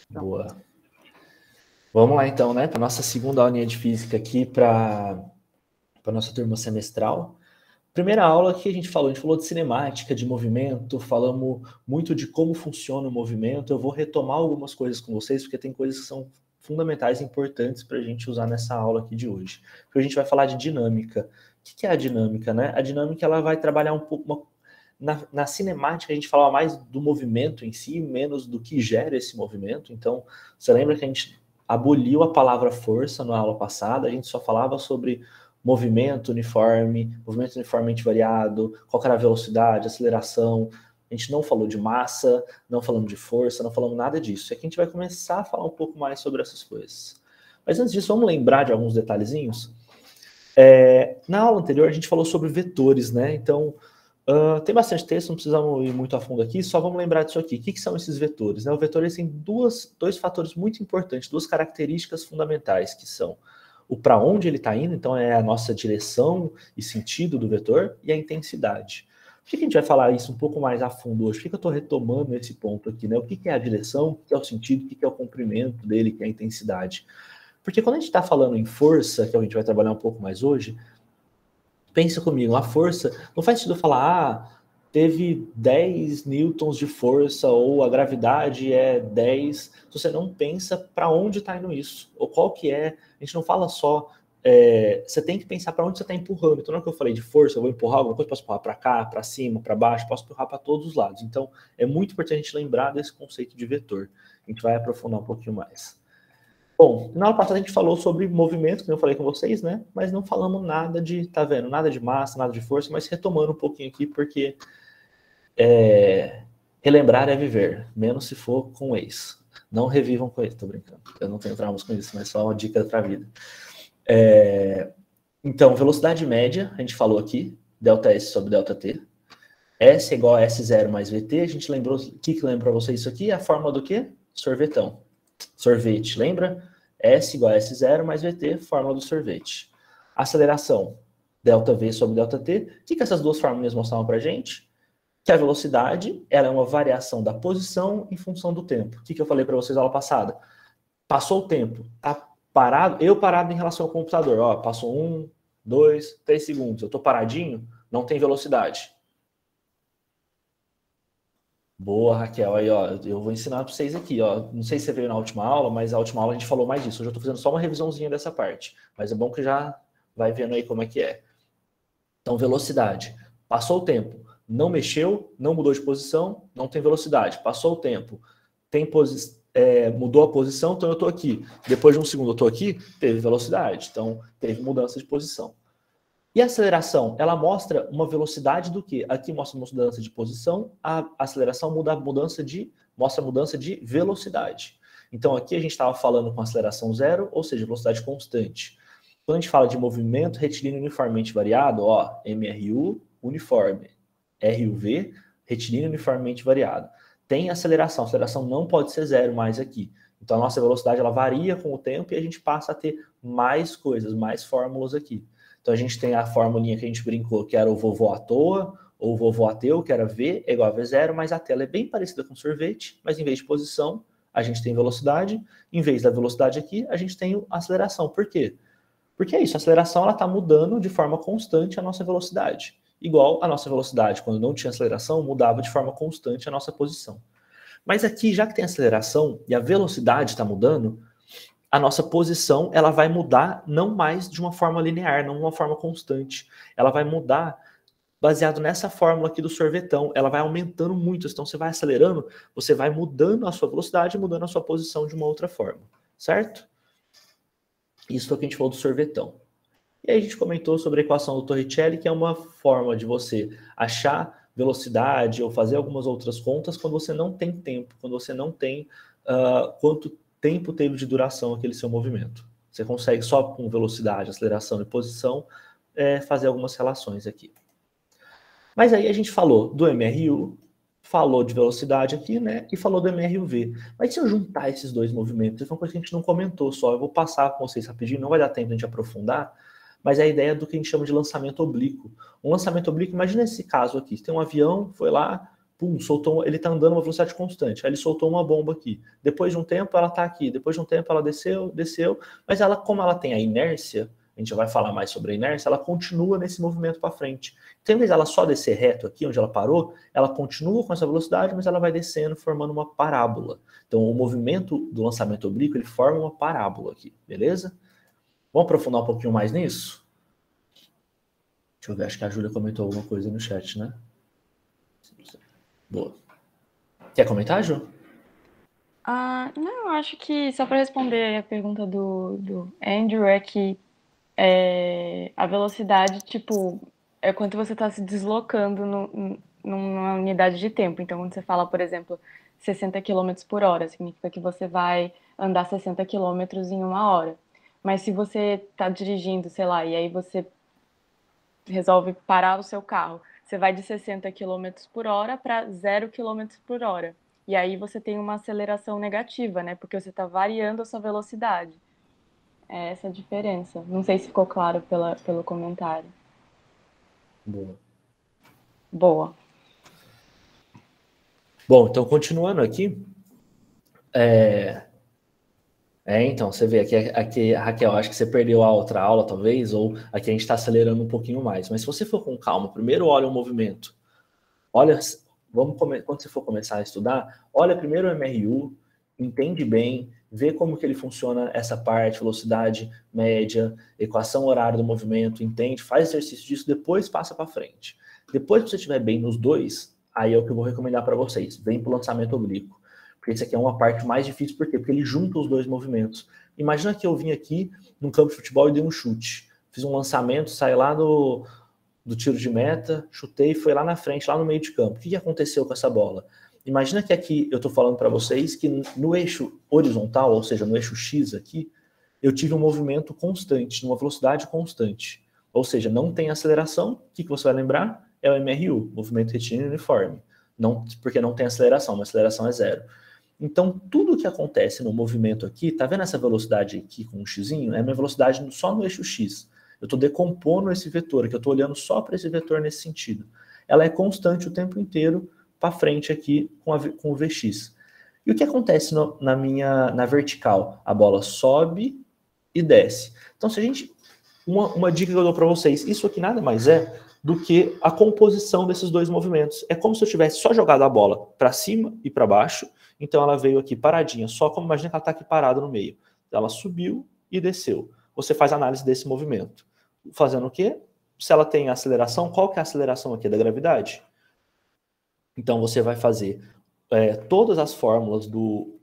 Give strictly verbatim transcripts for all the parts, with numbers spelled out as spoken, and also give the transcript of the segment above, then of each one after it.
Boa. Vamos lá então, né? Para a nossa segunda aulinha de física aqui, para a nossa turma semestral. Primeira aula que a gente falou, a gente falou de cinemática, de movimento, falamos muito de como funciona o movimento. Eu vou retomar algumas coisas com vocês, porque tem coisas que são fundamentais e importantes para a gente usar nessa aula aqui de hoje. Porque a gente vai falar de dinâmica. O que é a dinâmica, né? A dinâmica ela vai trabalhar um pouco... Uma, na, na cinemática a gente fala mais do movimento em si, menos do que gera esse movimento. Então, você lembra que a gente aboliu a palavra força na aula passada, a gente só falava sobre movimento uniforme, movimento uniformemente variado, qual era a velocidade, aceleração. A gente não falou de massa, não falamos de força, não falamos nada disso. E aqui a gente vai começar a falar um pouco mais sobre essas coisas. Mas antes disso, vamos lembrar de alguns detalhezinhos. É, na aula anterior, a gente falou sobre vetores, né? Então, uh, tem bastante texto, não precisamos ir muito a fundo aqui, só vamos lembrar disso aqui. O que, que são esses vetores? Né? O vetor tem duas, dois fatores muito importantes, duas características fundamentais, que são o para onde ele está indo, então é a nossa direção e sentido do vetor, e a intensidade. Por que a gente vai falar isso um pouco mais a fundo hoje? Por que eu estou retomando esse ponto aqui? Né? O que é a direção, o que é o sentido, o que é o comprimento dele, o que é a intensidade? Porque quando a gente está falando em força, que a gente vai trabalhar um pouco mais hoje, pensa comigo, a força, não faz sentido falar, ah, teve dez newtons de força, ou a gravidade é dez, se você não pensa para onde está indo isso, ou qual que é, a gente não fala só, é, você tem que pensar para onde você está empurrando. Então, não é que eu falei de força, eu vou empurrar alguma coisa, posso empurrar para cá, para cima, para baixo, posso empurrar para todos os lados. Então, é muito importante a gente lembrar desse conceito de vetor. A gente vai aprofundar um pouquinho mais. Bom, na aula passada a gente falou sobre movimento, que eu falei com vocês, né? Mas não falamos nada de, tá vendo? Nada de massa, nada de força, mas retomando um pouquinho aqui, porque é, relembrar é viver, menos se for com ex. Não revivam com ex, tô brincando. Eu não tenho traumas com isso, mas só uma dica para a vida. É, então, velocidade média, a gente falou aqui, delta S sobre delta T. S é igual a S zero mais V T. A gente lembrou, o que que lembra para vocês isso aqui? A fórmula do quê? Sorvetão. Sorvete, lembra? S igual a S zero mais V T, fórmula do sorvete. Aceleração, delta V sobre delta T. O que, que essas duas fórmulas mostravam para a gente? Que a velocidade ela é uma variação da posição em função do tempo. O que, que eu falei para vocês na aula passada? Passou o tempo, tá parado? Eu parado em relação ao computador. Ó, passou um, dois, três segundos. Eu estou paradinho, não tem velocidade. Boa, Raquel. Aí, ó, eu vou ensinar para vocês aqui, ó. Não sei se você veio na última aula, mas a última aula a gente falou mais disso. Hoje eu estou fazendo só uma revisãozinha dessa parte. Mas é bom que já vai vendo aí como é que é. Então, velocidade. Passou o tempo. Não mexeu, não mudou de posição, não tem velocidade. Passou o tempo. Tem posi é, mudou a posição, então eu estou aqui. Depois de um segundo eu estou aqui, teve velocidade. Então, teve mudança de posição. E a aceleração, ela mostra uma velocidade do quê? Aqui mostra uma mudança de posição, a aceleração muda a mudança de, mostra a mudança de velocidade. Então aqui a gente estava falando com aceleração zero, ou seja, velocidade constante. Quando a gente fala de movimento retilíneo uniformemente variado, ó, M R U uniforme, R U V retilíneo uniformemente variado. Tem aceleração, a aceleração não pode ser zero mais aqui. Então a nossa velocidade ela varia com o tempo e a gente passa a ter mais coisas, mais fórmulas aqui. Então a gente tem a formulinha que a gente brincou, que era o vovô à toa, ou o vovô ateu, que era V é igual a V zero, mas a tela é bem parecida com sorvete, mas em vez de posição, a gente tem velocidade, em vez da velocidade aqui, a gente tem a aceleração. Por quê? Porque é isso, a aceleração está mudando de forma constante a nossa velocidade. Igual a nossa velocidade, quando não tinha aceleração, mudava de forma constante a nossa posição. Mas aqui, já que tem aceleração e a velocidade está mudando, a nossa posição ela vai mudar não mais de uma forma linear, não de uma forma constante. Ela vai mudar baseado nessa fórmula aqui do sorvetão. Ela vai aumentando muito. Então você vai acelerando, você vai mudando a sua velocidade e mudando a sua posição de uma outra forma. Certo? Isso foi o que a gente falou do sorvetão. E aí a gente comentou sobre a equação do Torricelli, que é uma forma de você achar velocidade ou fazer algumas outras contas quando você não tem tempo, quando você não tem uh, quanto tempo teve de duração aquele seu movimento. Você consegue só com velocidade, aceleração e posição é, fazer algumas relações aqui. Mas aí a gente falou do M R U, falou de velocidade aqui, né? E falou do M R U V. Mas se eu juntar esses dois movimentos, isso é uma coisa que a gente não comentou só. Eu vou passar com vocês rapidinho, não vai dar tempo de a gente aprofundar, mas é a ideia do que a gente chama de lançamento oblíquo. Um lançamento oblíquo, imagina esse caso aqui. Você tem um avião, foi lá, pum, soltou, ele está andando a uma velocidade constante, aí ele soltou uma bomba aqui. Depois de um tempo ela está aqui, depois de um tempo ela desceu, desceu, mas ela, como ela tem a inércia, a gente vai falar mais sobre a inércia, ela continua nesse movimento para frente. Então, em vez dela só descer reto aqui, onde ela parou, ela continua com essa velocidade, mas ela vai descendo, formando uma parábola. Então, o movimento do lançamento oblíquo, ele forma uma parábola aqui, beleza? Vamos aprofundar um pouquinho mais nisso? Deixa eu ver, acho que a Júlia comentou alguma coisa no chat, né? Boa. Quer comentar, Ju? Ah, não, acho que só para responder a pergunta do, do Andrew é que é, a velocidade, tipo, é quanto você está se deslocando no, numa unidade de tempo. Então, quando você fala, por exemplo, sessenta quilômetros por hora, significa que você vai andar sessenta quilômetros em uma hora. Mas se você está dirigindo, sei lá, e aí você resolve parar o seu carro, você vai de sessenta quilômetros por hora para zero quilômetros por hora. E aí você tem uma aceleração negativa, né? Porque você está variando a sua velocidade. É essa a diferença. Não sei se ficou claro pela, pelo comentário. Boa. Boa. Bom, então continuando aqui. É, é então, você vê aqui, aqui, Raquel, acho que você perdeu a outra aula, talvez, ou aqui a gente está acelerando um pouquinho mais. Mas se você for com calma, primeiro olha o movimento. Olha, vamos come... quando você for começar a estudar, olha primeiro o M R U, entende bem, vê como que ele funciona essa parte, velocidade média, equação horária do movimento, entende, faz exercício disso, depois passa para frente. Depois que você estiver bem nos dois, aí é o que eu vou recomendar para vocês, vem para o lançamento oblíquo. Porque isso aqui é uma parte mais difícil, por quê? Porque ele junta os dois movimentos. Imagina que eu vim aqui num campo de futebol e dei um chute, fiz um lançamento, saí lá do... do tiro de meta, chutei e foi lá na frente, lá no meio de campo. O que aconteceu com essa bola? Imagina que aqui eu estou falando para vocês que no eixo horizontal, ou seja, no eixo X aqui, eu tive um movimento constante, numa velocidade constante. Ou seja, não tem aceleração. O que você vai lembrar? É o M R U, movimento retilíneo uniforme. Não, porque não tem aceleração, mas a aceleração é zero. Então, tudo que acontece no movimento aqui, tá vendo essa velocidade aqui com um xizinho? É a minha velocidade só no eixo X. Eu estou decompondo esse vetor, que eu estou olhando só para esse vetor nesse sentido. Ela é constante o tempo inteiro para frente aqui com, a, com o V X. E o que acontece no, na minha na vertical? A bola sobe e desce. Então, se a gente... Uma, uma dica que eu dou para vocês, isso aqui nada mais é do que a composição desses dois movimentos. É como se eu tivesse só jogado a bola para cima e para baixo, então ela veio aqui paradinha, só como imagina que ela está aqui parada no meio. Ela subiu e desceu. Você faz análise desse movimento. Fazendo o quê? Se ela tem aceleração, qual que é a aceleração aqui da gravidade? Então você vai fazer é, todas as fórmulas do,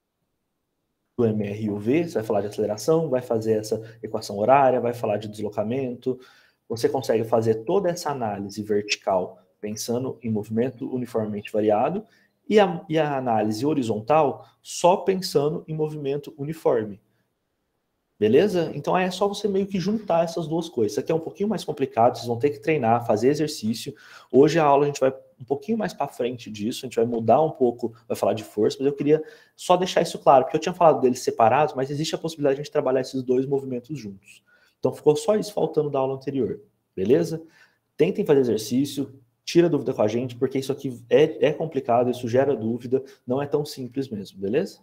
do M R U V, você vai falar de aceleração, vai fazer essa equação horária, vai falar de deslocamento, você consegue fazer toda essa análise vertical pensando em movimento uniformemente variado e a, e a análise horizontal só pensando em movimento uniforme. Beleza? Então é só você meio que juntar essas duas coisas. Isso aqui é um pouquinho mais complicado, vocês vão ter que treinar, fazer exercício. Hoje a aula a gente vai um pouquinho mais para frente disso, a gente vai mudar um pouco, vai falar de força, mas eu queria só deixar isso claro, porque eu tinha falado deles separados, mas existe a possibilidade de a gente trabalhar esses dois movimentos juntos. Então ficou só isso faltando da aula anterior, beleza? Tentem fazer exercício, tira dúvida com a gente, porque isso aqui é, é complicado, isso gera dúvida, não é tão simples mesmo, beleza?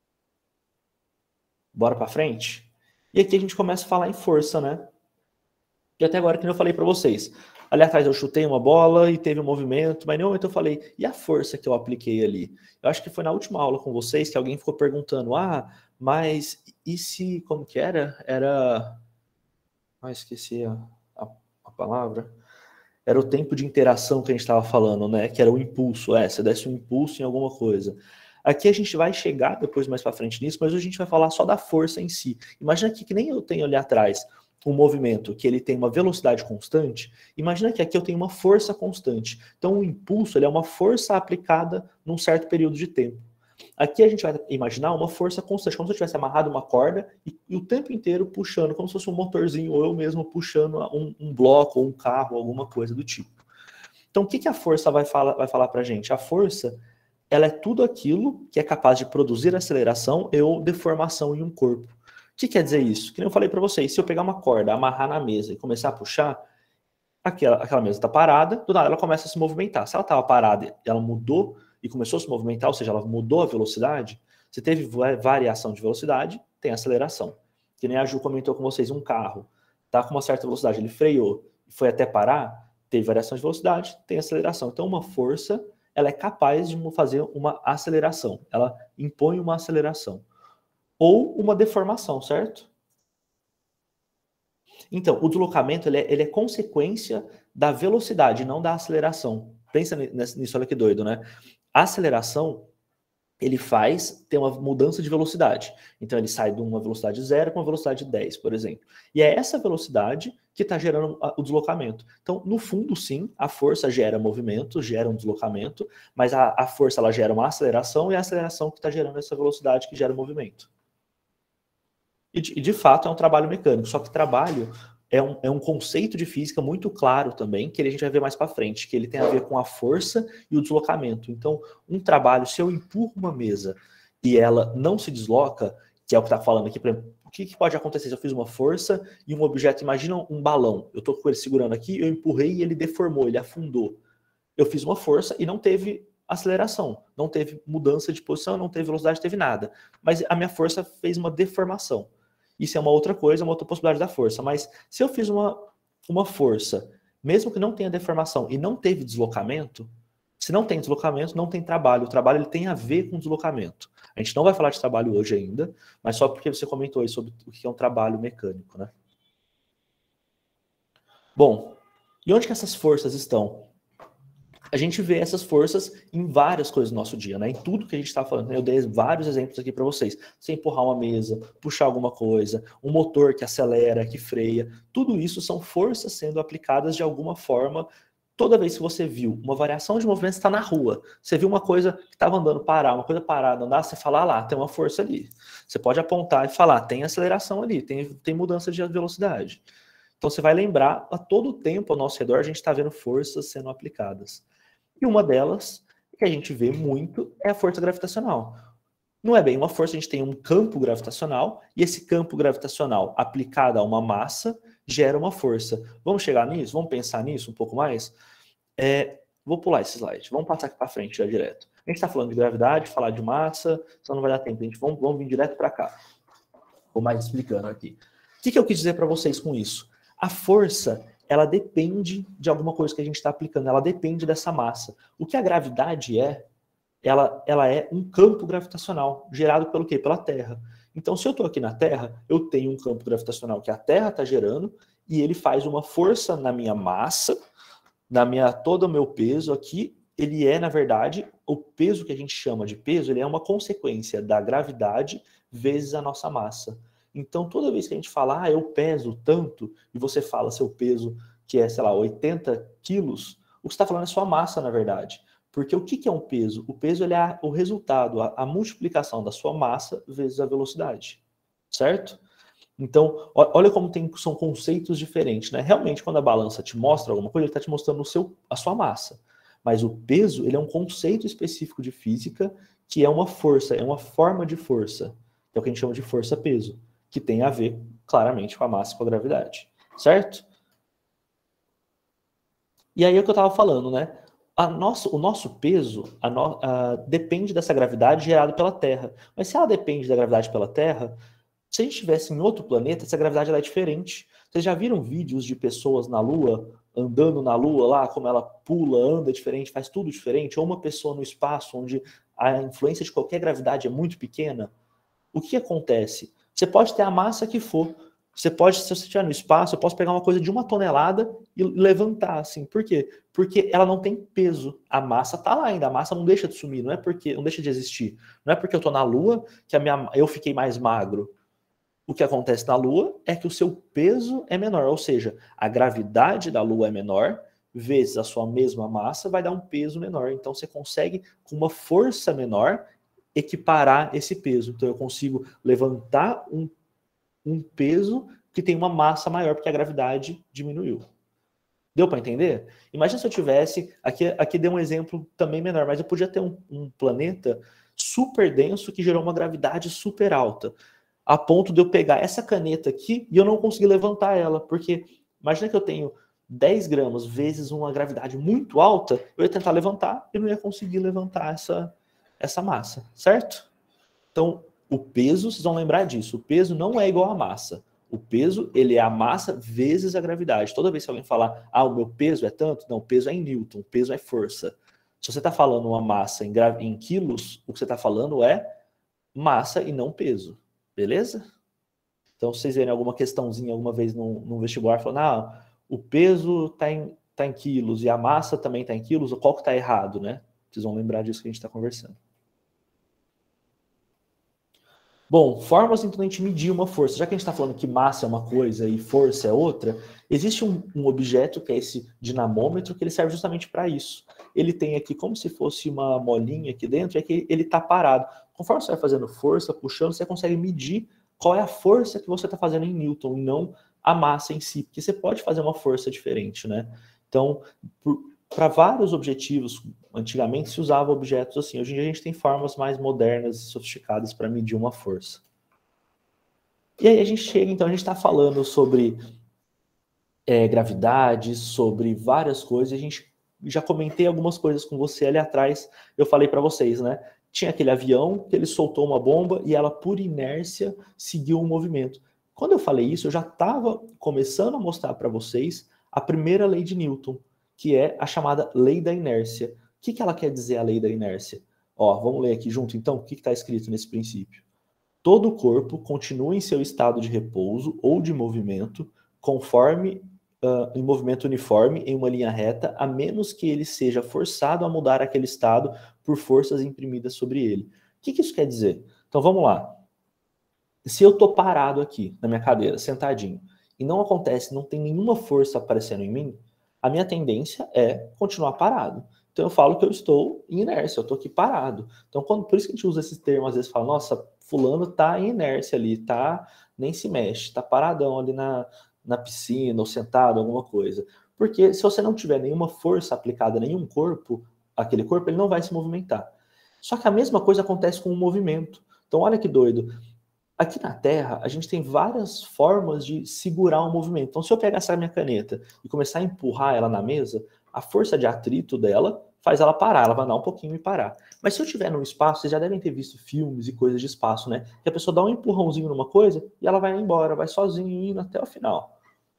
Bora para frente? E aqui a gente começa a falar em força, né? E até agora, que eu falei para vocês. Ali atrás eu chutei uma bola e teve um movimento, mas em nenhum momento eu falei, e a força que eu apliquei ali? Eu acho que foi na última aula com vocês que alguém ficou perguntando, ah, mas e se, como que era? Era... Ah, esqueci a, a, a palavra. Era o tempo de interação que a gente estava falando, né? Que era o impulso, é, você desse um impulso em alguma coisa. Aqui a gente vai chegar depois mais para frente nisso, mas hoje a gente vai falar só da força em si. Imagina aqui que nem eu tenho ali atrás um movimento que ele tem uma velocidade constante. Imagina que aqui eu tenho uma força constante. Então o impulso ele é uma força aplicada num certo período de tempo. Aqui a gente vai imaginar uma força constante, como se eu tivesse amarrado uma corda e, e o tempo inteiro puxando, como se fosse um motorzinho, ou eu mesmo puxando um, um bloco, ou um carro, alguma coisa do tipo. Então o que, que a força vai falar, vai falar para a gente? A força ela é tudo aquilo que é capaz de produzir aceleração ou deformação em um corpo. O que quer dizer isso? Que nem eu falei para vocês, se eu pegar uma corda, amarrar na mesa e começar a puxar, aquela, aquela mesa está parada, do nada ela começa a se movimentar. Se ela estava parada e ela mudou e começou a se movimentar, ou seja, ela mudou a velocidade, você teve variação de velocidade, tem aceleração. Que nem a Ju comentou com vocês, um carro está com uma certa velocidade, ele freou e foi até parar, teve variação de velocidade, tem aceleração. Então uma força, ela é capaz de fazer uma aceleração, ela impõe uma aceleração. Ou uma deformação, certo? Então, o deslocamento ele é, ele é consequência da velocidade, não da aceleração. Pensa nisso, olha que doido, né? A aceleração, ele faz ter uma mudança de velocidade. Então, ele sai de uma velocidade zero para uma velocidade dez, por exemplo. E é essa velocidade que está gerando o deslocamento. Então, no fundo, sim, a força gera movimento, gera um deslocamento, mas a, a força ela gera uma aceleração e a aceleração que está gerando essa velocidade que gera o movimento. E de, de fato é um trabalho mecânico, só que trabalho é um, é um conceito de física muito claro também, que a gente vai ver mais para frente, que ele tem a ver com a força e o deslocamento. Então, um trabalho, se eu empurro uma mesa e ela não se desloca, que é o que está falando aqui, por exemplo, o que, que pode acontecer se eu fiz uma força e um objeto, imagina um balão, eu estou com ele segurando aqui, eu empurrei e ele deformou, ele afundou. Eu fiz uma força e não teve aceleração, não teve mudança de posição, não teve velocidade, teve nada. Mas a minha força fez uma deformação. Isso é uma outra coisa, uma outra possibilidade da força. Mas se eu fiz uma, uma força, mesmo que não tenha deformação e não teve deslocamento, se não tem deslocamento, não tem trabalho. O trabalho ele tem a ver com deslocamento. A gente não vai falar de trabalho hoje ainda, mas só porque você comentou aí sobre o que é um trabalho mecânico, né? Bom, e onde que essas forças estão? A gente vê essas forças em várias coisas do nosso dia, né? Em tudo que a gente está falando. Eu dei vários exemplos aqui para vocês. Você empurrar uma mesa, puxar alguma coisa, um motor que acelera, que freia. Tudo isso são forças sendo aplicadas de alguma forma. Toda vez que você viu uma variação de movimento, você está na rua. Você viu uma coisa que estava andando parar, uma coisa parada andar, você fala, ah lá, tem uma força ali. Você pode apontar e falar, tem aceleração ali, tem, tem mudança de velocidade. Então você vai lembrar, a todo tempo ao nosso redor, a gente está vendo forças sendo aplicadas. E uma delas, que a gente vê muito, é a força gravitacional. Não é bem uma força, a gente tem um campo gravitacional, e esse campo gravitacional aplicado a uma massa gera uma força. Vamos chegar nisso? Vamos pensar nisso um pouco mais? É, vou pular esse slide, vamos passar aqui para frente já direto. A gente está falando de gravidade, falar de massa, só não vai dar tempo, a gente vamos, vamos vir direto para cá. Vou mais explicando aqui. O que, que eu quis dizer para vocês com isso? A força, ela depende de alguma coisa que a gente está aplicando, ela depende dessa massa. O que a gravidade é, ela, ela é um campo gravitacional, gerado pelo quê? Pela Terra. Então, se eu estou aqui na Terra, eu tenho um campo gravitacional que a Terra está gerando, e ele faz uma força na minha massa, na minha, todo o meu peso aqui, ele é, na verdade, o peso que a gente chama de peso, ele é uma consequência da gravidade vezes a nossa massa. Então, toda vez que a gente fala, ah, eu peso tanto, e você fala seu peso, que é, sei lá, oitenta quilos, o que você está falando é sua massa, na verdade. Porque o que é um peso? O peso ele é o resultado, a, a multiplicação da sua massa vezes a velocidade, certo? Então, olha como tem, são conceitos diferentes, né? Realmente, quando a balança te mostra alguma coisa, ele está te mostrando o seu, a sua massa. Mas o peso, ele é um conceito específico de física, que é uma força, é uma forma de força, que é o que a gente chama de força-peso, que tem a ver, claramente, com a massa e com a gravidade, certo? E aí é o que eu estava falando, né? A nosso, o nosso peso a no, a, depende dessa gravidade gerada pela Terra. Mas se ela depende da gravidade pela Terra, se a gente estivesse em outro planeta, essa gravidade ela é diferente. Vocês já viram vídeos de pessoas na Lua, andando na Lua lá, como ela pula, anda diferente, faz tudo diferente? Ou uma pessoa no espaço, onde a influência de qualquer gravidade é muito pequena? O que acontece? Você pode ter a massa que for. Você pode, se você estiver no espaço, eu posso pegar uma coisa de uma tonelada e levantar, assim. Por quê? Porque ela não tem peso. A massa tá lá ainda, a massa não deixa de sumir, não é porque não deixa de existir. Não é porque eu tô na Lua que a minha, eu fiquei mais magro. O que acontece na Lua é que o seu peso é menor, ou seja, a gravidade da Lua é menor, vezes a sua mesma massa vai dar um peso menor. Então você consegue, com uma força menor, equiparar esse peso. Então eu consigo levantar um um peso que tem uma massa maior, porque a gravidade diminuiu. Deu para entender? Imagina se eu tivesse, aqui, aqui deu um exemplo também menor, mas eu podia ter um, um planeta super denso que gerou uma gravidade super alta, a ponto de eu pegar essa caneta aqui e eu não conseguir levantar ela, porque imagina que eu tenho dez gramas vezes uma gravidade muito alta, eu ia tentar levantar e não ia conseguir levantar essa, essa massa, certo? Então, o peso, vocês vão lembrar disso, o peso não é igual à massa. O peso, ele é a massa vezes a gravidade. Toda vez que alguém falar, ah, o meu peso é tanto, não, o peso é em Newton, o peso é força. Se você está falando uma massa em, em quilos, o que você está falando é massa e não peso, beleza? Então, se vocês verem alguma questãozinha alguma vez no, no vestibular, falando, ah, o peso está em, tá em quilos e a massa também está em quilos, qual que está errado, né? Vocês vão lembrar disso que a gente está conversando. Bom, formas então a gente medir uma força. Já que a gente está falando que massa é uma coisa e força é outra, existe um, um objeto que é esse dinamômetro que ele serve justamente para isso. Ele tem aqui como se fosse uma molinha aqui dentro, e aqui ele está parado. Conforme você vai fazendo força, puxando, você consegue medir qual é a força que você está fazendo em Newton e não a massa em si, porque você pode fazer uma força diferente, né? Então, para vários objetivos, antigamente se usava objetos assim. Hoje em dia a gente tem formas mais modernas e sofisticadas para medir uma força. E aí a gente chega, então, a gente está falando sobre é, gravidade, sobre várias coisas. A gente já comentei algumas coisas com você ali atrás. Eu falei para vocês, né? Tinha aquele avião que ele soltou uma bomba e ela, por inércia, seguiu o movimento. Quando eu falei isso, eu já estava começando a mostrar para vocês a primeira lei de Newton, que é a chamada lei da inércia. O que, que ela quer dizer, a lei da inércia? Ó, vamos ler aqui junto, então, o que está escrito nesse princípio? Todo corpo continua em seu estado de repouso ou de movimento, conforme uh, em movimento uniforme, em uma linha reta, a menos que ele seja forçado a mudar aquele estado por forças imprimidas sobre ele. O que, que isso quer dizer? Então, vamos lá. Se eu estou parado aqui, na minha cadeira, sentadinho, e não acontece, não tem nenhuma força aparecendo em mim, a minha tendência é continuar parado. Então eu falo que eu estou em inércia, eu estou aqui parado. Então quando, por isso que a gente usa esses termos, às vezes fala, nossa, fulano está em inércia ali, tá, nem se mexe, está paradão ali na, na piscina ou sentado, alguma coisa. Porque se você não tiver nenhuma força aplicada a nenhum corpo, aquele corpo ele não vai se movimentar. Só que a mesma coisa acontece com o movimento. Então olha que doido. Aqui na Terra, a gente tem várias formas de segurar um movimento. Então, se eu pegar essa minha caneta e começar a empurrar ela na mesa, a força de atrito dela faz ela parar, ela vai andar um pouquinho e parar. Mas se eu estiver num espaço, vocês já devem ter visto filmes e coisas de espaço, né? Que a pessoa dá um empurrãozinho numa coisa e ela vai embora, vai sozinho indo até o final.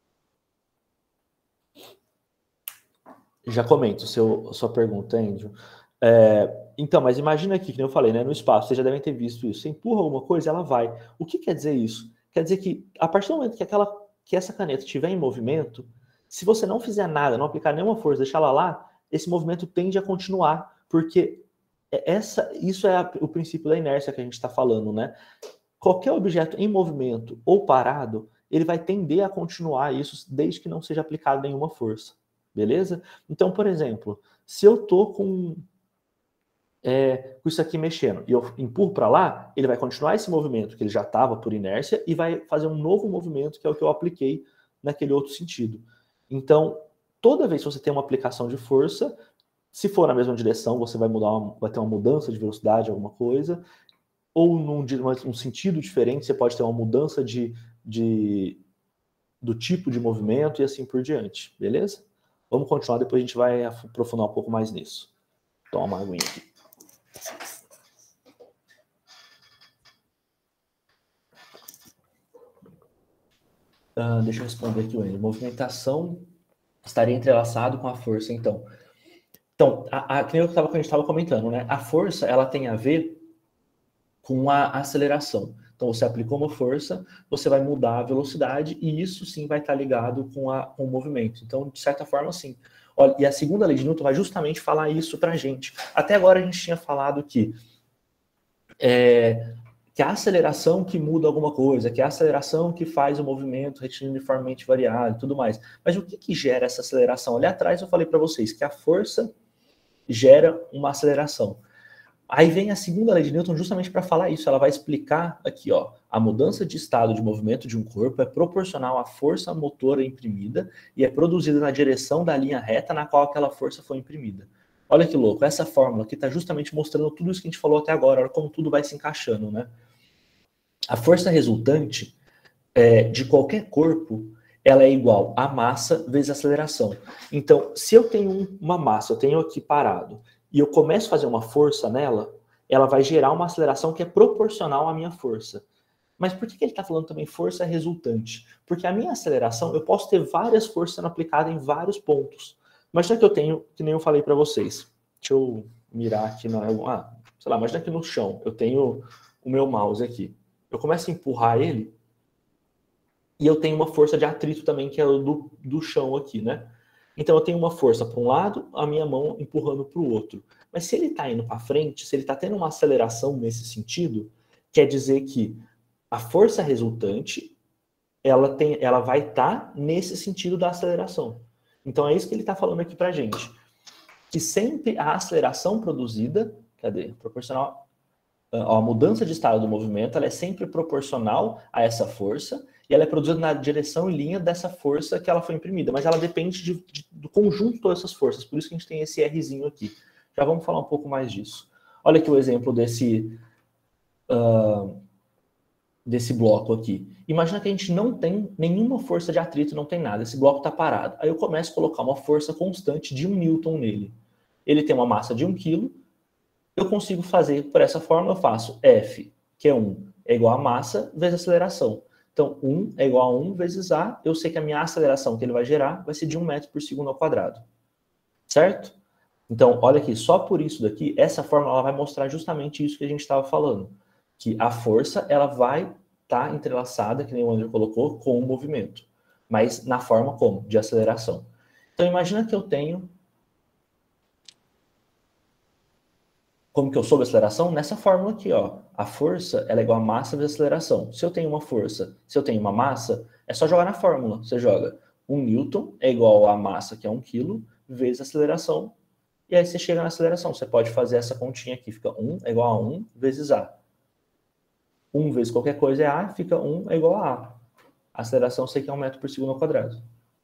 Já comento seu, sua pergunta, Andrew. É, então, mas imagina aqui, que nem eu falei, né, no espaço, vocês já devem ter visto isso. Você empurra alguma coisa, ela vai. O que quer dizer isso? Quer dizer que, a partir do momento que, aquela, que essa caneta estiver em movimento, se você não fizer nada, não aplicar nenhuma força, deixar ela lá, esse movimento tende a continuar, porque essa, isso é a, o princípio da inércia que a gente está falando, né? Qualquer objeto em movimento ou parado, ele vai tender a continuar isso desde que não seja aplicado nenhuma força, beleza? Então, por exemplo, se eu tô com É, com isso aqui mexendo, e eu empurro para lá, ele vai continuar esse movimento que ele já estava por inércia e vai fazer um novo movimento, que é o que eu apliquei naquele outro sentido. Então, toda vez que você tem uma aplicação de força, se for na mesma direção, você vai, mudar uma, vai ter uma mudança de velocidade, alguma coisa, ou num, num sentido diferente, você pode ter uma mudança de, de, do tipo de movimento e assim por diante, beleza? Vamos continuar, depois a gente vai aprofundar um pouco mais nisso. Toma uma aguinha aqui. Uh, deixa eu responder aqui, Wendel. Movimentação estaria entrelaçado com a força, então. Então, a, a, que nem eu tava, a gente estava comentando, né? A força, ela tem a ver com a aceleração. Então, você aplicou uma força, você vai mudar a velocidade e isso, sim, vai estar ligado com, a, com o movimento. Então, de certa forma, sim. Olha, e a segunda lei de Newton vai justamente falar isso pra gente. Até agora a gente tinha falado que é, que é a aceleração que muda alguma coisa, que é a aceleração que faz o movimento retilíneo uniformemente variado e tudo mais. Mas o que, que gera essa aceleração? Ali atrás eu falei para vocês que a força gera uma aceleração. Aí vem a segunda lei de Newton justamente para falar isso. Ela vai explicar aqui, ó, a mudança de estado de movimento de um corpo é proporcional à força motora imprimida e é produzida na direção da linha reta na qual aquela força foi imprimida. Olha que louco, essa fórmula aqui está justamente mostrando tudo isso que a gente falou até agora, olha como tudo vai se encaixando, né? A força resultante é, de qualquer corpo, ela é igual a massa vezes a aceleração. Então, se eu tenho uma massa, eu tenho aqui parado, e eu começo a fazer uma força nela, ela vai gerar uma aceleração que é proporcional à minha força. Mas por que ele está falando também força resultante? Porque a minha aceleração, eu posso ter várias forças sendo aplicadas em vários pontos. Imagina que eu tenho, que nem eu falei para vocês. Deixa eu mirar aqui, não, ah, sei lá, imagina que no chão eu tenho o meu mouse aqui. Eu começo a empurrar ele, e eu tenho uma força de atrito também, que é o do, do chão aqui, né? Então eu tenho uma força para um lado, a minha mão empurrando para o outro. Mas se ele está indo para frente, se ele está tendo uma aceleração nesse sentido, quer dizer que a força resultante, ela, tem, ela vai estar tá nesse sentido da aceleração. Então é isso que ele está falando aqui para a gente. Que sempre a aceleração produzida, cadê? Proporcional, a mudança de estado do movimento, ela é sempre proporcional a essa força, e ela é produzida na direção e linha dessa força que ela foi imprimida, mas ela depende de, de, do conjunto de todas essas forças, por isso que a gente tem esse Rzinho aqui. Já vamos falar um pouco mais disso. Olha aqui o exemplo desse, uh, desse bloco aqui. Imagina que a gente não tem nenhuma força de atrito, não tem nada, esse bloco está parado. Aí eu começo a colocar uma força constante de um newton nele. Ele tem uma massa de um quilo, eu consigo fazer por essa forma, eu faço F, que é um, é igual a massa vezes a aceleração. Então, um é igual a um vezes A, eu sei que a minha aceleração que ele vai gerar vai ser de um metro por segundo ao quadrado. Certo? Então, olha aqui, só por isso daqui, essa fórmula ela vai mostrar justamente isso que a gente estava falando. Que a força, ela vai estar tá entrelaçada, que nem o André colocou, com o movimento. Mas na forma como? De aceleração. Então, imagina que eu tenho... Como que eu soube a aceleração? Nessa fórmula aqui, ó. A força, ela é igual a massa vezes a aceleração. Se eu tenho uma força, se eu tenho uma massa, é só jogar na fórmula. Você joga um newton é igual a massa, que é um quilo, vezes a aceleração. E aí você chega na aceleração. Você pode fazer essa continha aqui. Fica um é igual a um vezes A. um vezes qualquer coisa é A, fica um é igual a A. A aceleração eu sei que é um metro por segundo ao quadrado.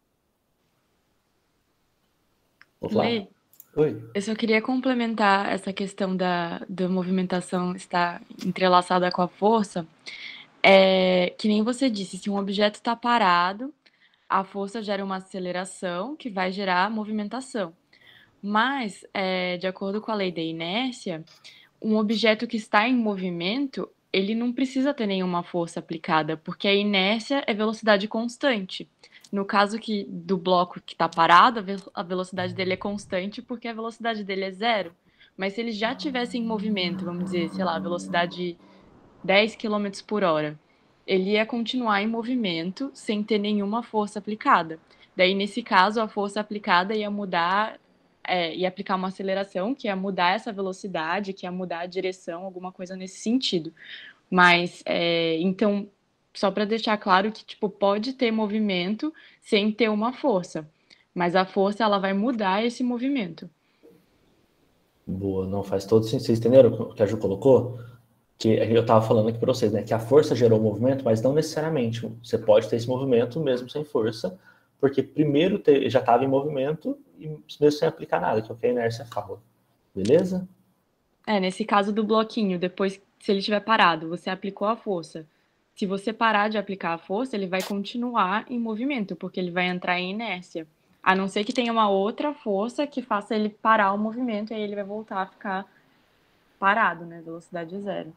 Vamos lá? Lê, Oi. eu só queria complementar essa questão da, da movimentação estar entrelaçada com a força. É, que nem você disse, se um objeto está parado, a força gera uma aceleração que vai gerar movimentação. Mas, é, de acordo com a lei da inércia, um objeto que está em movimento, ele não precisa ter nenhuma força aplicada, porque a inércia é velocidade constante. No caso que, do bloco que está parado, a velocidade dele é constante porque a velocidade dele é zero. Mas se ele já tivesse em movimento, vamos dizer, sei lá, velocidade dez quilômetros por hora, ele ia continuar em movimento sem ter nenhuma força aplicada. Daí, nesse caso, a força aplicada ia mudar, é, ia aplicar uma aceleração, que ia mudar essa velocidade, que ia mudar a direção, alguma coisa nesse sentido. Mas, é, então, só para deixar claro que, tipo, pode ter movimento sem ter uma força. Mas a força, ela vai mudar esse movimento. Boa, não faz todo sentido. Vocês entenderam o que a Ju colocou? Que eu estava falando aqui para vocês, né? Que a força gerou o movimento, mas não necessariamente. Você pode ter esse movimento mesmo sem força, porque primeiro te, já estava em movimento e mesmo sem aplicar nada, que é o que a inércia fala. Beleza? É, nesse caso do bloquinho, depois, se ele estiver parado, você aplicou a força. Se você parar de aplicar a força, ele vai continuar em movimento, porque ele vai entrar em inércia. A não ser que tenha uma outra força que faça ele parar o movimento, e aí ele vai voltar a ficar parado, né? Velocidade zero.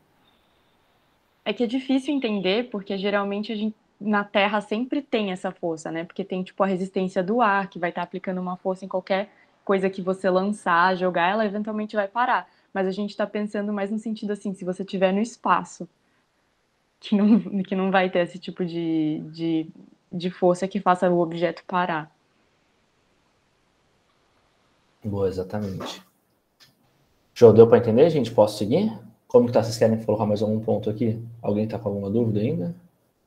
É que é difícil entender, porque geralmente a gente, na Terra sempre tem essa força, né? Porque tem, tipo, a resistência do ar, que vai estar aplicando uma força em qualquer coisa que você lançar, jogar, ela eventualmente vai parar. Mas a gente está pensando mais no sentido assim, se você estiver no espaço, que não, que não vai ter esse tipo de, de, de força que faça o objeto parar. Boa, exatamente. Show, deu para entender, gente? Posso seguir? Como que tá? Vocês querem colocar mais algum ponto aqui? Alguém tá com alguma dúvida ainda?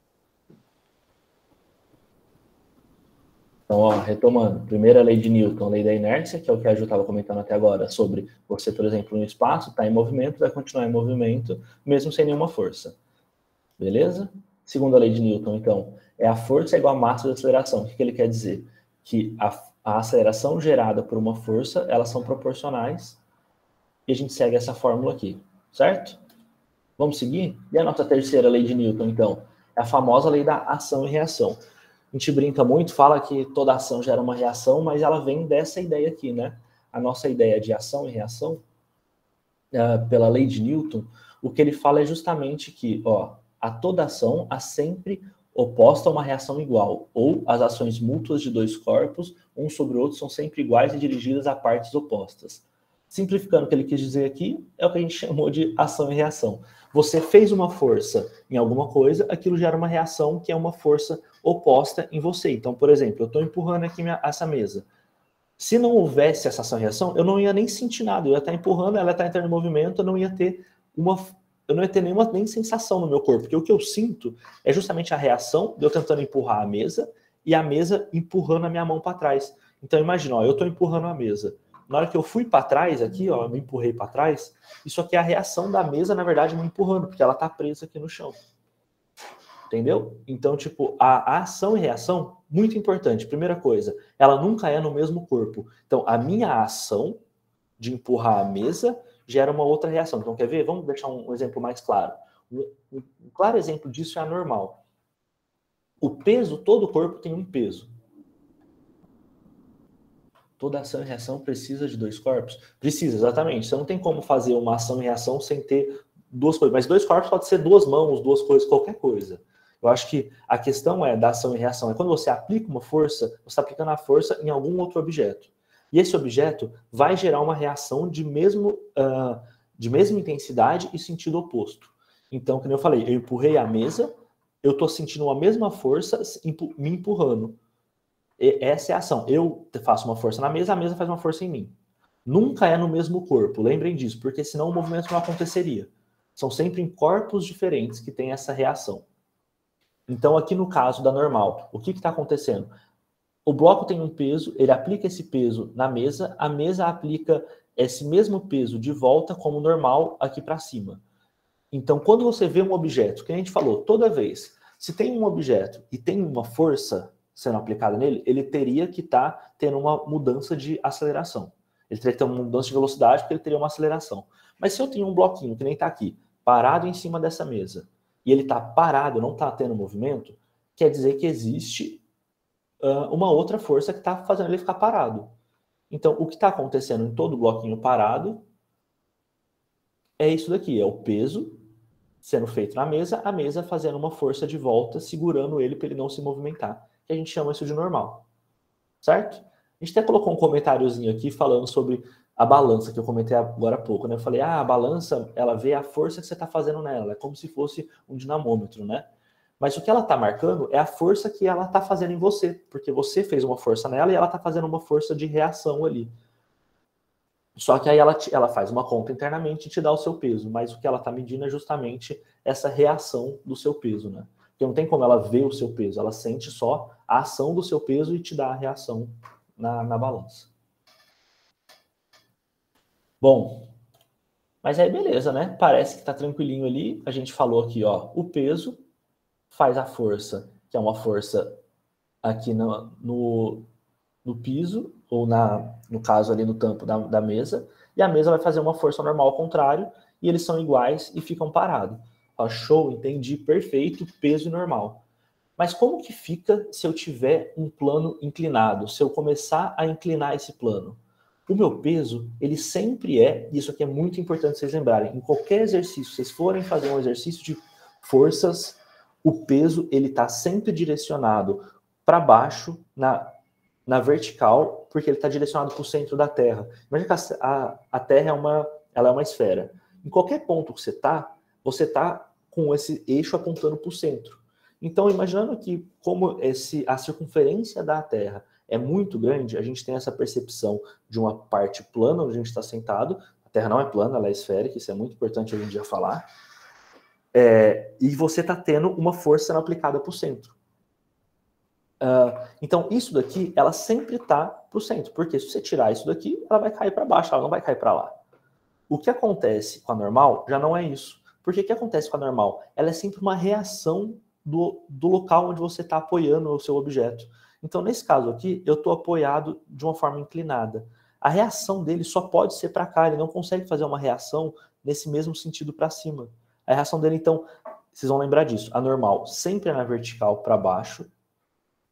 Então, ó, retomando. Primeira lei de Newton, lei da inércia, que é o que a Ju estava comentando até agora, sobre você, por exemplo, no espaço, está em movimento, vai continuar em movimento, mesmo sem nenhuma força. Beleza? Segunda lei de Newton, então, é a força igual a massa da aceleração. O que, que ele quer dizer? Que a, a aceleração gerada por uma força, elas são proporcionais, e a gente segue essa fórmula aqui, certo? Vamos seguir? E a nossa terceira lei de Newton, então, é a famosa lei da ação e reação. A gente brinca muito, fala que toda ação gera uma reação, mas ela vem dessa ideia aqui, né? A nossa ideia de ação e reação, uh, pela lei de Newton, o que ele fala é justamente que, ó, a toda ação há sempre oposta a uma reação igual, ou as ações mútuas de dois corpos, um sobre o outro, são sempre iguais e dirigidas a partes opostas. Simplificando o que ele quis dizer aqui, é o que a gente chamou de ação e reação. Você fez uma força em alguma coisa, aquilo gera uma reação que é uma força oposta em você. Então, por exemplo, eu estou empurrando aqui minha, essa mesa. Se não houvesse essa ação e reação, eu não ia nem sentir nada. Eu ia estar empurrando, ela ia estar entrando em movimento, eu não ia ter uma, eu não ia ter nenhuma nem sensação no meu corpo. Porque o que eu sinto é justamente a reação de eu tentando empurrar a mesa e a mesa empurrando a minha mão para trás. Então, imagina, ó, eu estou empurrando a mesa. Na hora que eu fui para trás aqui, ó, eu me empurrei para trás, isso aqui é a reação da mesa, na verdade, me empurrando, porque ela está presa aqui no chão. Entendeu? Então, tipo, a, a ação e reação, muito importante. Primeira coisa, ela nunca é no mesmo corpo. Então, a minha ação de empurrar a mesa gera uma outra reação. Então, quer ver? Vamos deixar um, um exemplo mais claro. Um, um, um claro exemplo disso é a normal. O peso, todo o corpo tem um peso. Toda ação e reação precisa de dois corpos? Precisa, exatamente. Você não tem como fazer uma ação e reação sem ter duas coisas. Mas dois corpos pode ser duas mãos, duas coisas, qualquer coisa. Eu acho que a questão é da ação e reação. É quando você aplica uma força, você está aplicando a força em algum outro objeto. E esse objeto vai gerar uma reação de, mesmo, uh, de mesma intensidade e sentido oposto. Então, como eu falei, eu empurrei a mesa, eu estou sentindo a mesma força me empurrando. Essa é a ação. Eu faço uma força na mesa, a mesa faz uma força em mim. Nunca é no mesmo corpo, lembrem disso, porque senão o movimento não aconteceria. São sempre em corpos diferentes que tem essa reação. Então, aqui no caso da normal, o que está acontecendo? O bloco tem um peso, ele aplica esse peso na mesa, a mesa aplica esse mesmo peso de volta como normal aqui para cima. Então, quando você vê um objeto, que a gente falou, toda vez, se tem um objeto e tem uma força sendo aplicada nele, ele teria que estar tá tendo uma mudança de aceleração. Ele teria que ter uma mudança de velocidade porque ele teria uma aceleração. Mas se eu tenho um bloquinho, que nem está aqui, parado em cima dessa mesa, e ele está parado, não está tendo movimento, quer dizer que existe uh, uma outra força que está fazendo ele ficar parado. Então, o que está acontecendo em todo bloquinho parado é isso daqui, é o peso sendo feito na mesa, a mesa fazendo uma força de volta, segurando ele para ele não se movimentar. Que a gente chama isso de normal, certo? A gente até colocou um comentáriozinho aqui falando sobre a balança, que eu comentei agora há pouco, né? Eu falei, ah, a balança, ela vê a força que você está fazendo nela, é como se fosse um dinamômetro, né? Mas o que ela está marcando é a força que ela está fazendo em você, porque você fez uma força nela e ela está fazendo uma força de reação ali. Só que aí ela, te, ela faz uma conta internamente e te dá o seu peso, mas o que ela está medindo é justamente essa reação do seu peso, né? Porque não tem como ela ver o seu peso, ela sente só a ação do seu peso e te dá a reação na, na balança. Bom, mas aí beleza, né? Parece que tá tranquilinho ali. A gente falou aqui, ó, o peso faz a força, que é uma força aqui no, no, no piso, ou na, no caso ali no tampo da, da mesa, e a mesa vai fazer uma força normal ao contrário, e eles são iguais e ficam parados. Ó, show, entendi, perfeito, peso e normal. Mas como que fica se eu tiver um plano inclinado? Se eu começar a inclinar esse plano? O meu peso, ele sempre é, e isso aqui é muito importante vocês lembrarem, em qualquer exercício, vocês forem fazer um exercício de forças, o peso, ele está sempre direcionado para baixo, na, na vertical, porque ele está direcionado para o centro da Terra. Imagina que a, a, a Terra é uma, ela é uma esfera. Em qualquer ponto que você está, você está com esse eixo apontando para o centro. Então, imaginando que como esse, a circunferência da Terra é muito grande, a gente tem essa percepção de uma parte plana, onde a gente está sentado. A Terra não é plana, ela é esférica, isso é muito importante hoje em dia falar. É, e você está tendo uma força sendo aplicada para o centro. Uh, então, isso daqui, ela sempre está para o centro, porque se você tirar isso daqui, ela vai cair para baixo, ela não vai cair para lá. O que acontece com a normal já não é isso. Porque o que acontece com a normal? Ela é sempre uma reação do, do local onde você está apoiando o seu objeto. Então, nesse caso aqui, eu estou apoiado de uma forma inclinada. A reação dele só pode ser para cá, ele não consegue fazer uma reação nesse mesmo sentido para cima. A reação dele, então, vocês vão lembrar disso, a normal sempre é na vertical para baixo,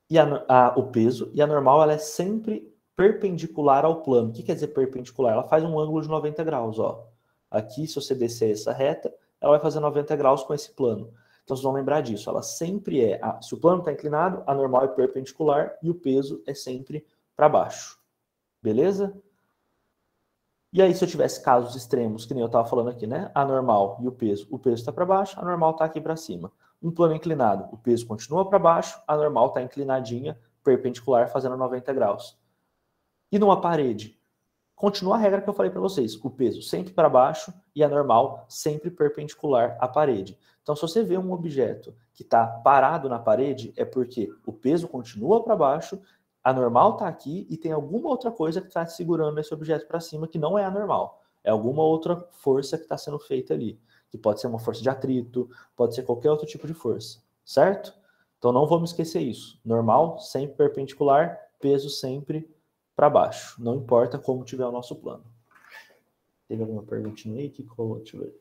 e a, a, o peso, e a normal ela é sempre perpendicular ao plano. O que quer dizer perpendicular? Ela faz um ângulo de noventa graus, ó. Aqui, se você descer essa reta, ela vai fazer noventa graus com esse plano. Então, vocês vão lembrar disso. Ela sempre é... A, se o plano está inclinado, a normal é perpendicular e o peso é sempre para baixo. Beleza? E aí, se eu tivesse casos extremos, que nem eu estava falando aqui, né? A normal e o peso. O peso está para baixo, a normal está aqui para cima. Um plano inclinado, o peso continua para baixo, a normal está inclinadinha, perpendicular, fazendo noventa graus. E numa parede? Continua a regra que eu falei para vocês. O peso sempre para baixo e a normal sempre perpendicular à parede. Então, se você vê um objeto que está parado na parede, é porque o peso continua para baixo, a normal está aqui e tem alguma outra coisa que está segurando esse objeto para cima que não é a normal. É alguma outra força que está sendo feita ali. Que pode ser uma força de atrito, pode ser qualquer outro tipo de força. Certo? Então, não vamos esquecer isso. Normal, sempre perpendicular, peso sempre para baixo, não importa como tiver o nosso plano. Teve alguma perguntinha aí? Que colou? Deixa eu ver.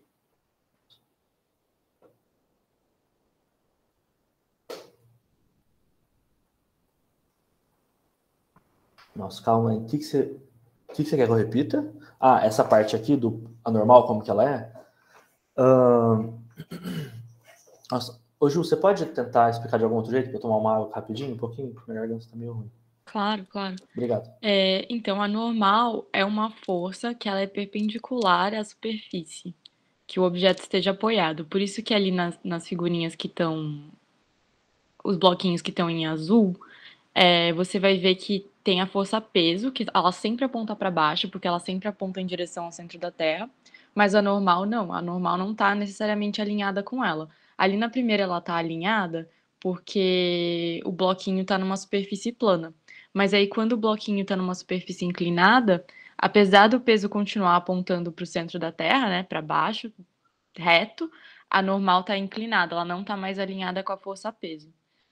Nossa, calma aí. O que, que, você, o que, que você quer que eu repita? Ah, essa parte aqui do anormal, como que ela é? Uh... Nossa, ô Ju, você pode tentar explicar de algum outro jeito para eu tomar uma água rapidinho, um pouquinho? Minha garganta está meio ruim. Claro, claro. Obrigado. É, então, a normal é uma força que ela é perpendicular à superfície, que o objeto esteja apoiado. Por isso que ali nas, nas figurinhas que estão, os bloquinhos que estão em azul, é, você vai ver que tem a força peso, que ela sempre aponta para baixo, porque ela sempre aponta em direção ao centro da Terra, mas a normal não, a normal não está necessariamente alinhada com ela. Ali na primeira ela está alinhada porque o bloquinho está numa superfície plana. Mas aí quando o bloquinho está numa superfície inclinada, apesar do peso continuar apontando para o centro da Terra, né, para baixo, reto, a normal está inclinada, ela não está mais alinhada com a força peso.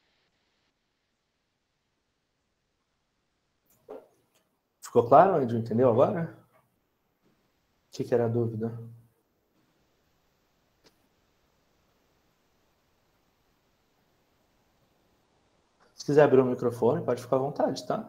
Ficou claro, Andrew? Entendeu agora? O que, que era a dúvida? Se quiser abrir o microfone, pode ficar à vontade, tá?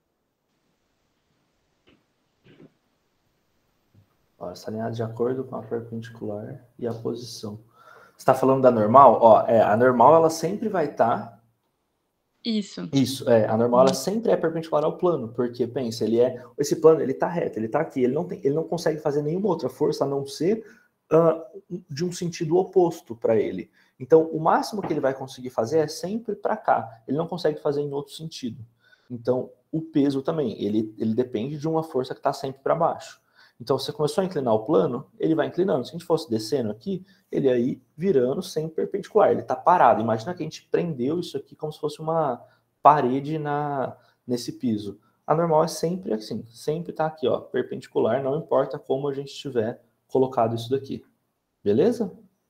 Ó, está alinhado de acordo com a perpendicular e a posição. Você está falando da normal? Ó, é, a normal ela sempre vai estar... Tá... Isso. Isso, é, a normal ela sempre é perpendicular ao plano, porque, pensa, ele é, esse plano ele está reto, ele está aqui, ele não, tem, ele não consegue fazer nenhuma outra força a não ser uh, de um sentido oposto para ele. Então, o máximo que ele vai conseguir fazer é sempre para cá, ele não consegue fazer em outro sentido. Então, o peso também, ele, ele depende de uma força que está sempre para baixo. Então, você começou a inclinar o plano, ele vai inclinando. Se a gente fosse descendo aqui, ele aí virando sempre perpendicular. Ele está parado. Imagina que a gente prendeu isso aqui como se fosse uma parede na, nesse piso. A normal é sempre assim, sempre está aqui, ó, perpendicular, não importa como a gente tiver colocado isso daqui. Beleza?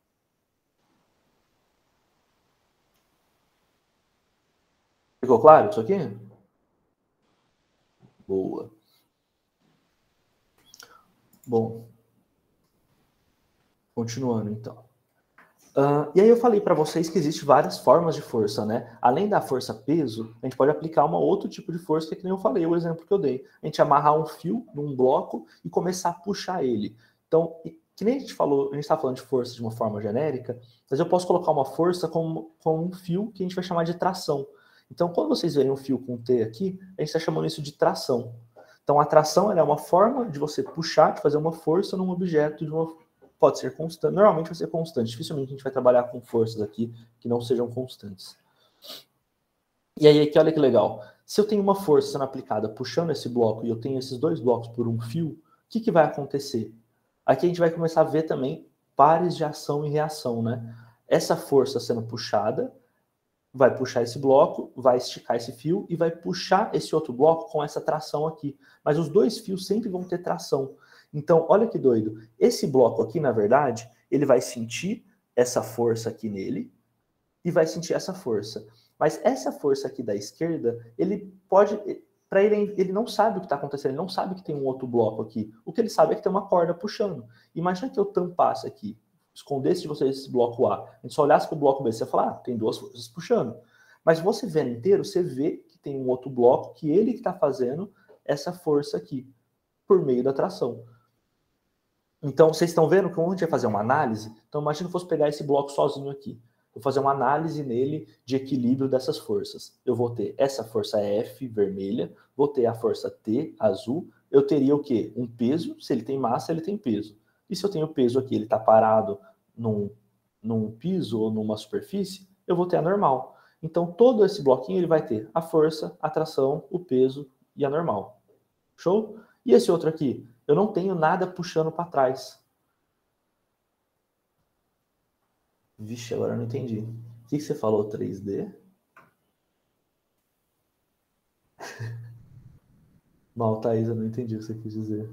Ficou claro isso aqui? Boa. Bom, continuando então. Uh, e aí eu falei para vocês que existem várias formas de força, né? Além da força peso, a gente pode aplicar um outro tipo de força, que, que nem eu falei, o exemplo que eu dei. A gente amarrar um fio num bloco e começar a puxar ele. Então, que nem a gente falou, a gente está falando de força de uma forma genérica, mas eu posso colocar uma força com, com um fio que a gente vai chamar de tração. Então, quando vocês verem um fio com T aqui, a gente está chamando isso de tração. Então, a tração é uma forma de você puxar, de fazer uma força num objeto de uma pode ser constante, normalmente vai ser constante, dificilmente a gente vai trabalhar com forças aqui que não sejam constantes. E aí aqui, olha que legal, se eu tenho uma força sendo aplicada puxando esse bloco e eu tenho esses dois blocos por um fio, o que, que vai acontecer? Aqui a gente vai começar a ver também pares de ação e reação, né? Essa força sendo puxada vai puxar esse bloco, vai esticar esse fio e vai puxar esse outro bloco com essa tração aqui. Mas os dois fios sempre vão ter tração. Então, olha que doido. Esse bloco aqui, na verdade, ele vai sentir essa força aqui nele e vai sentir essa força. Mas essa força aqui da esquerda, ele pode... Para ele, ele não sabe o que está acontecendo, ele não sabe que tem um outro bloco aqui. O que ele sabe é que tem uma corda puxando. Imagina que eu tampasse aqui, escondesse de vocês esse bloco A, a gente só olhasse para o bloco B, você ia falar, ah, tem duas forças puxando. Mas você vendo inteiro, você vê que tem um outro bloco que ele que está fazendo essa força aqui, por meio da tração. Então, vocês estão vendo que quando a gente vai fazer uma análise, então imagina que eu fosse pegar esse bloco sozinho aqui. Vou fazer uma análise nele de equilíbrio dessas forças. Eu vou ter essa força F, vermelha, vou ter a força T, azul. Eu teria o quê? Um peso, se ele tem massa, ele tem peso. E se eu tenho peso aqui, ele está parado num, num piso ou numa superfície, eu vou ter a normal. Então, todo esse bloquinho ele vai ter a força, a tração, o peso e a normal. Show? E esse outro aqui? Eu não tenho nada puxando para trás. Vixe, agora eu não entendi. O que você falou, três D? Mal, Thaís, eu não entendi o que você quis dizer.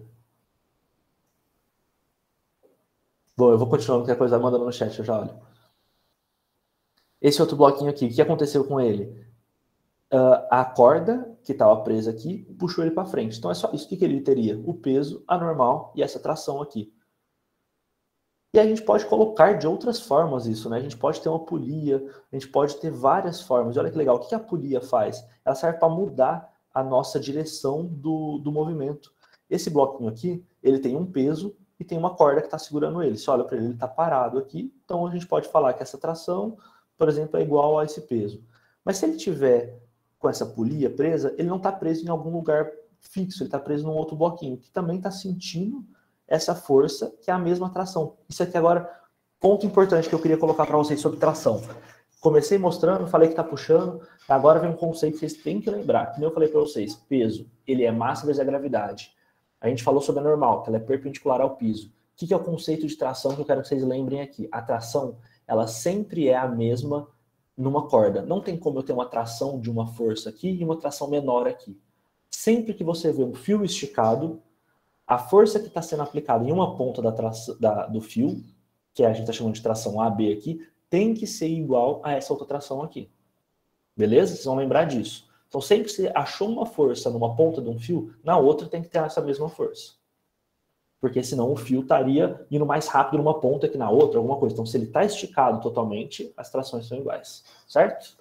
Bom, eu vou continuando, qualquer coisa mandando no chat, eu já olho. Esse outro bloquinho aqui, o que aconteceu com ele? Uh, a corda que estava presa aqui puxou ele para frente. Então é só isso. O que, que ele teria? O peso, a normal e essa tração aqui. E a gente pode colocar de outras formas isso, né? A gente pode ter uma polia, a gente pode ter várias formas. E olha que legal, o que a polia faz? Ela serve para mudar a nossa direção do, do movimento. Esse bloquinho aqui, ele tem um peso e tem uma corda que está segurando ele. Se olha para ele, ele está parado aqui. Então a gente pode falar que essa tração, por exemplo, é igual a esse peso. Mas se ele tiver com essa polia presa, ele não está preso em algum lugar fixo, ele está preso num outro bloquinho, que também está sentindo essa força, que é a mesma tração. Isso aqui agora, ponto importante que eu queria colocar para vocês sobre tração. Comecei mostrando, falei que está puxando, agora vem um conceito que vocês têm que lembrar. Como eu falei para vocês, peso, ele é massa vezes a gravidade. A gente falou sobre a normal, que ela é perpendicular ao piso. O que é o conceito de tração que eu quero que vocês lembrem aqui? A tração, ela sempre é a mesma numa corda. Não tem como eu ter uma tração de uma força aqui e uma tração menor aqui. Sempre que você vê um fio esticado, a força que está sendo aplicada em uma ponta da tração, da, do fio, que a gente está chamando de tração A B aqui, tem que ser igual a essa outra tração aqui. Beleza? Vocês vão lembrar disso. Então, sempre que você achou uma força numa ponta de um fio, na outra tem que ter essa mesma força. Porque senão o fio estaria indo mais rápido numa ponta que na outra, alguma coisa. Então, se ele está esticado totalmente, as trações são iguais. Certo?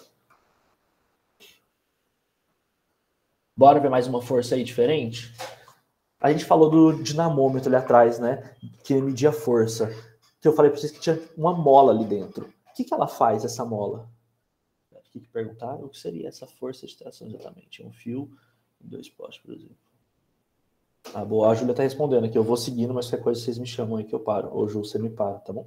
Bora ver mais uma força aí diferente? A gente falou do dinamômetro ali atrás, né? Que media a força. Que eu falei para vocês que tinha uma mola ali dentro. O que, que ela faz, essa mola? O que, que perguntaram? O que seria essa força de tração exatamente? Um fio e dois postes, por exemplo. Ah, boa. A Júlia tá respondendo aqui. Eu vou seguindo, mas qualquer coisa vocês me chamam aí que eu paro. Ô, Ju, você me para, tá bom?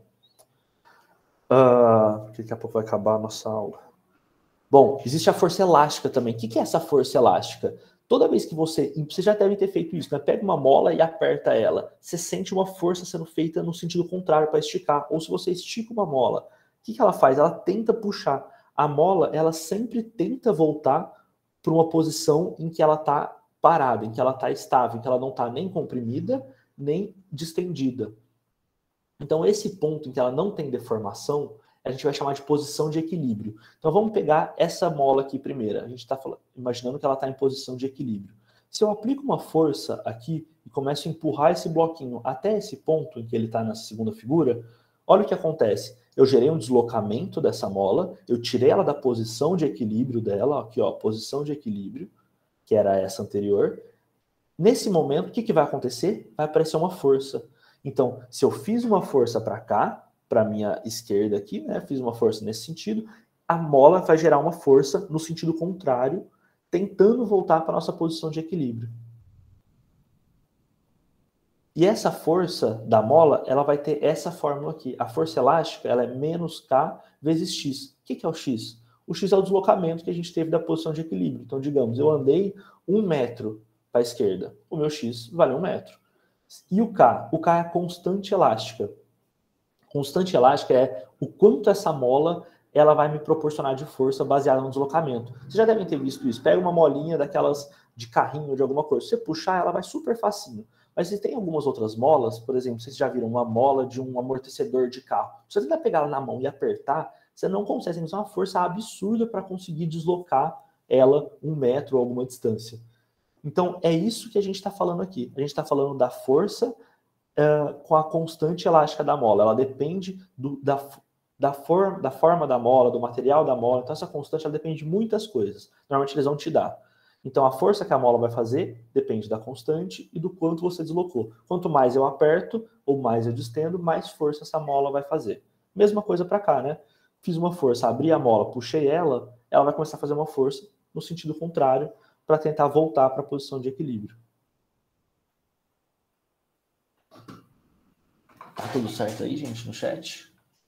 Uh, daqui a pouco vai acabar a nossa aula. Bom, existe a força elástica também. O que, que é essa força elástica? Toda vez que você... Você já deve ter feito isso, né? Pega uma mola e aperta ela. Você sente uma força sendo feita no sentido contrário para esticar. Ou se você estica uma mola, o que, que ela faz? Ela tenta puxar. A mola, ela sempre tenta voltar para uma posição em que ela está parada, em que ela está estável, em que ela não está nem comprimida, nem distendida. Então, esse ponto em que ela não tem deformação, a gente vai chamar de posição de equilíbrio. Então, vamos pegar essa mola aqui primeiro. A gente está imaginando que ela está em posição de equilíbrio. Se eu aplico uma força aqui e começo a empurrar esse bloquinho até esse ponto em que ele está na segunda figura, olha o que acontece. Eu gerei um deslocamento dessa mola, eu tirei ela da posição de equilíbrio dela, aqui ó, posição de equilíbrio, que era essa anterior. Nesse momento, o que, que vai acontecer? Vai aparecer uma força. Então, se eu fiz uma força para cá, para a minha esquerda aqui, né, fiz uma força nesse sentido, a mola vai gerar uma força no sentido contrário, tentando voltar para a nossa posição de equilíbrio. E essa força da mola, ela vai ter essa fórmula aqui. A força elástica, ela é menos K vezes X. O que, que é o X? O X é o deslocamento que a gente teve da posição de equilíbrio. Então, digamos, eu andei um metro para a esquerda. O meu X vale um metro. E o K? O K é a constante elástica. Constante elástica é o quanto essa mola ela vai me proporcionar de força baseada no deslocamento. Vocês já devem ter visto isso. Pega uma molinha daquelas de carrinho, de alguma coisa. Se você puxar, ela vai super facinho. Mas se tem algumas outras molas, por exemplo, vocês já viram uma mola de um amortecedor de carro. Se você tentar pegar ela na mão e apertar, você não consegue, você tem uma força absurda para conseguir deslocar ela um metro ou alguma distância. Então, é isso que a gente está falando aqui. A gente está falando da força uh, com a constante elástica da mola. Ela depende do, da, da, for, da forma da mola, do material da mola. Então, essa constante ela depende de muitas coisas. Normalmente, eles vão te dar. Então, a força que a mola vai fazer depende da constante e do quanto você deslocou. Quanto mais eu aperto ou mais eu distendo, mais força essa mola vai fazer. Mesma coisa para cá, né? Fiz uma força, abri a mola, puxei ela, ela vai começar a fazer uma força no sentido contrário para tentar voltar para a posição de equilíbrio. Tá tudo certo aí, gente, no chat?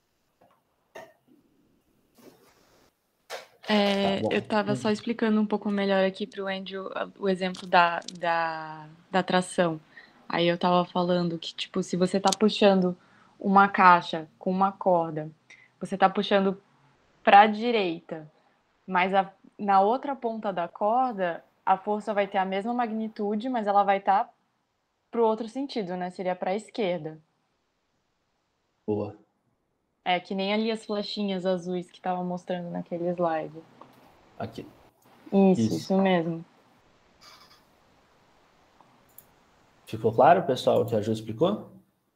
É, Tá, eu estava só explicando um pouco melhor aqui para o Andrew o exemplo da, da, da tração. Aí eu estava falando que, tipo, se você está puxando uma caixa com uma corda, você está puxando para a direita, mas a, na outra ponta da corda, a força vai ter a mesma magnitude, mas ela vai estar tá para o outro sentido, né? Seria para a esquerda. Boa. É, que nem ali as flechinhas azuis que estava mostrando naquele slide. Aqui. Isso, Isso. isso mesmo. Ficou claro, pessoal, o que a Ju explicou?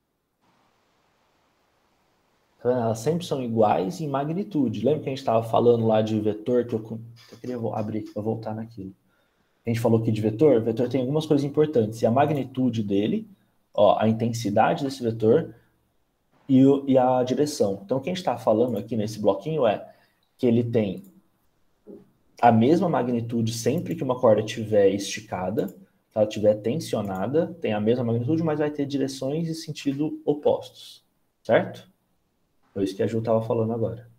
Tá vendo? Elas sempre são iguais em magnitude. Lembra que a gente estava falando lá de vetor? Que eu, eu queria abrir aqui para voltar naquilo. A gente falou aqui de vetor. O vetor tem algumas coisas importantes. E a magnitude dele, ó, a intensidade desse vetor e, o, e a direção. Então, o que a gente está falando aqui nesse bloquinho é que ele tem a mesma magnitude sempre que uma corda estiver esticada, se ela estiver tensionada, tem a mesma magnitude, mas vai ter direções e sentido opostos. Certo? Foi isso que a Ju estava falando agora.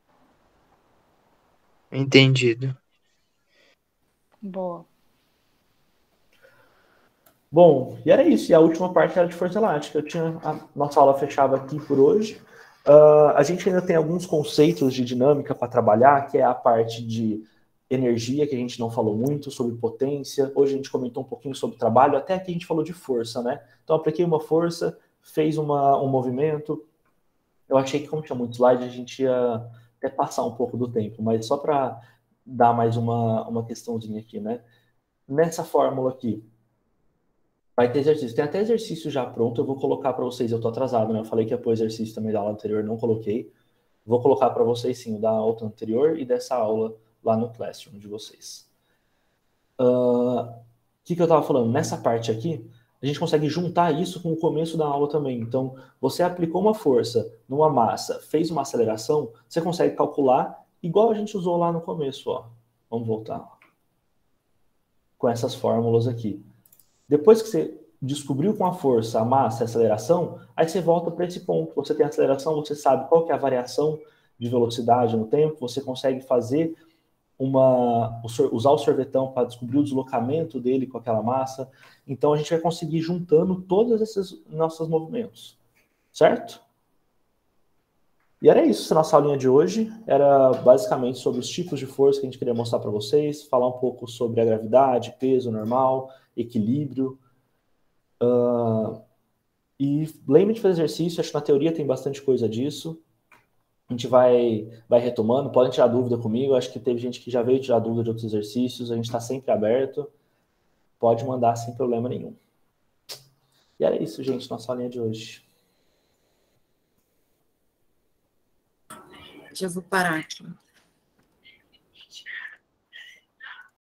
Entendido. Boa. Bom, e era isso. E a última parte era de força elástica. Eu tinha a nossa aula fechada aqui por hoje. Uh, a gente ainda tem alguns conceitos de dinâmica para trabalhar, que é a parte de energia, que a gente não falou muito, sobre potência. Hoje a gente comentou um pouquinho sobre trabalho, até aqui a gente falou de força, né? Então, eu apliquei uma força, fez uma, um movimento. Eu achei que, como tinha muito slide, a gente ia até passar um pouco do tempo, mas só para dar mais uma, uma questãozinha aqui, né? Nessa fórmula aqui, vai ter exercício. Tem até exercício já pronto, eu vou colocar para vocês. Eu tô atrasado, né? Eu falei que ia pôr exercício também da aula anterior, não coloquei. Vou colocar para vocês sim, o da aula anterior e dessa aula lá no Classroom de vocês. O uh, que, que eu estava falando? Nessa parte aqui, a gente consegue juntar isso com o começo da aula também. Então, você aplicou uma força numa massa, fez uma aceleração, você consegue calcular igual a gente usou lá no começo, ó. Vamos voltar. Com essas fórmulas aqui. Depois que você descobriu com a força, a massa e a aceleração, aí você volta para esse ponto. Você tem a aceleração, você sabe qual que é a variação de velocidade no tempo, você consegue fazer uma, usar o sorvetão para descobrir o deslocamento dele com aquela massa. Então a gente vai conseguir juntando todos esses nossos movimentos, certo? E era isso, essa nossa aulinha de hoje. Era basicamente sobre os tipos de força que a gente queria mostrar para vocês, falar um pouco sobre a gravidade, peso normal, equilíbrio. Uh, e lembre de fazer exercício, acho que na teoria tem bastante coisa disso. A gente vai, vai retomando, podem tirar dúvida comigo, acho que teve gente que já veio tirar dúvida de outros exercícios, a gente está sempre aberto, pode mandar sem problema nenhum. E era isso, gente, nossa aulinha de hoje. Já vou parar aqui.